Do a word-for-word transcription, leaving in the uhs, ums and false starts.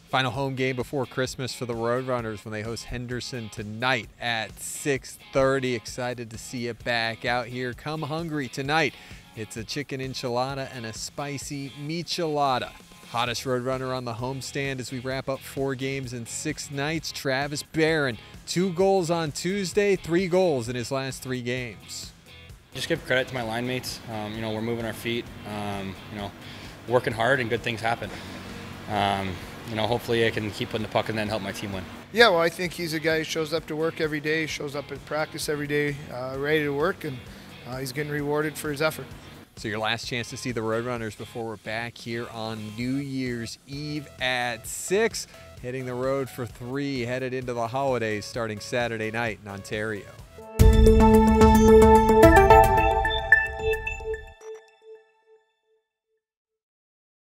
Final home game before Christmas for the Roadrunners when they host Henderson tonight at six thirty. Excited to see it back out here. Come hungry tonight. It's a chicken enchilada and a spicy michelada. Hottest Roadrunner on the homestand as we wrap up four games in six nights. Travis Barron, two goals on Tuesday, three goals in his last three games. Just give credit to my line mates. Um, you know, we're moving our feet, um, you know, working hard, and good things happen. Um, you know, hopefully I can keep putting the puck in there and help my team win. Yeah, well, I think he's a guy who shows up to work every day, shows up at practice every day, uh, ready to work, and uh, he's getting rewarded for his effort. So your last chance to see the Roadrunners before we're back here on New Year's Eve at six. Hitting the road for three, headed into the holidays starting Saturday night in Ontario.